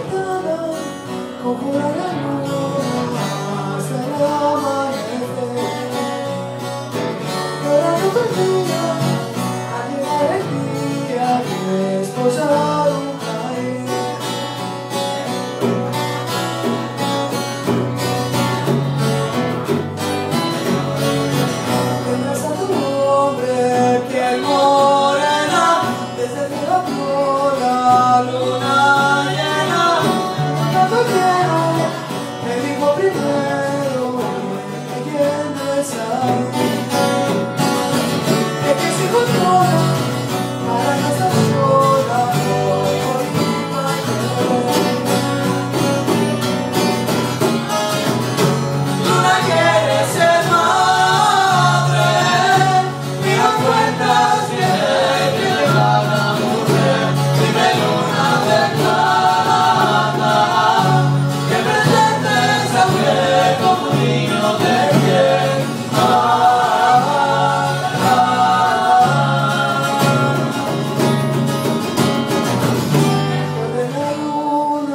conjura la luna hasta el amanecer. Llorando perdida al llegar el día que desposaron caer. Tendrás a tu hombre piel morena, desde el cielo por la luna llena. Cuando quiero, me dijo primero, leyendo el saber. Es que sigo sola, para no estar sola, por mi Luna quiere ser madre, y no encuentras bien que le haga mujer. Dime luna de plata, que pretendes saber como un niño de piel. De la luna.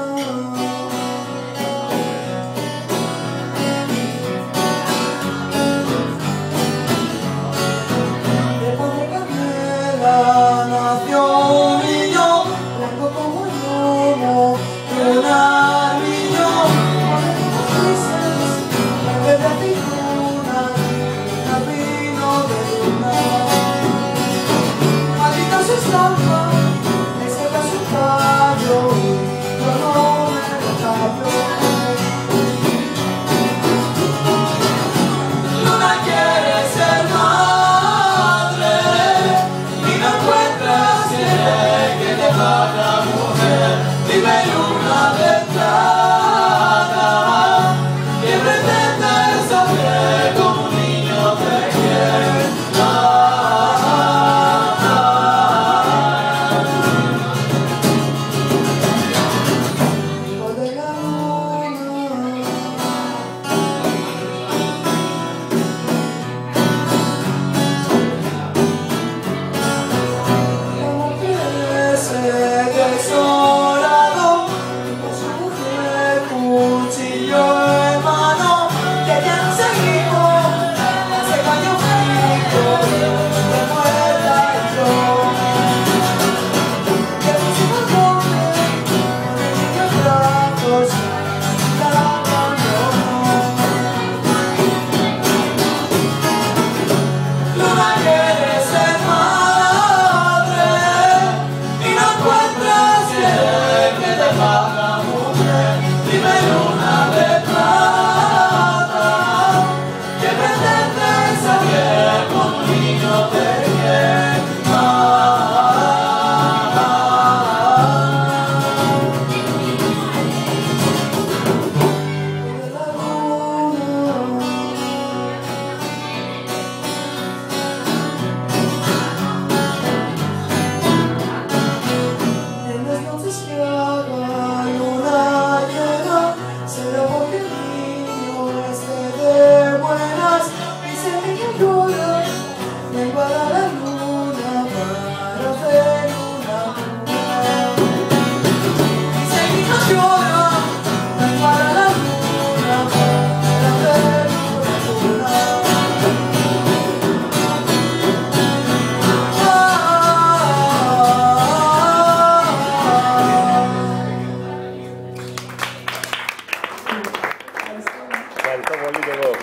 De padre Canela nació un niño, blanco como el lomo de una niño. Con los grises, verde de aceituna, un vino de luna. Maldita su estampa, le seca su tallo, yo no me lo cambio. Luna quiere ser madre, y no encuentras que te haga mujer. Dime luna de plata, que pretendes saber como un niño te quiere. Hijo de la luna. Como crece desolado, con su mujer cuchillo en mano, que ya no se dijo, se cayó fijo, de muerta y yo. Que pusimos nombre, con el niño en brazos, la abandonó. Luna quiere ser madre, y no encuentras que te haga mujer. Dime luna de plata, que pretendes saber como un niño te quiere. De la luna. En las noches que haga luna llena, será porque el niño esté de buenas. Y si el niño llora, me iguala la luna para hacer una luna. Y si el niño llora, me iguala la luna para hacer una luna. Saltó bonito todo.